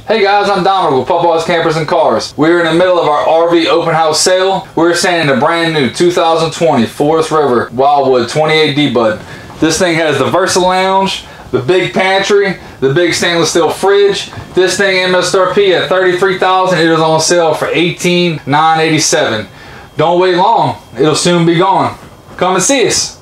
Hey guys, I'm Dominick with Papa's Campers and Cars. We're in the middle of our RV open house sale. We're standing a brand new 2020 Forest River Wildwood 28DBUD. This thing has the Versa Lounge, the big pantry, the big stainless steel fridge. This thing MSRP at $33,000. It is on sale for $18,987. Don't wait long. It'll soon be gone. Come and see us.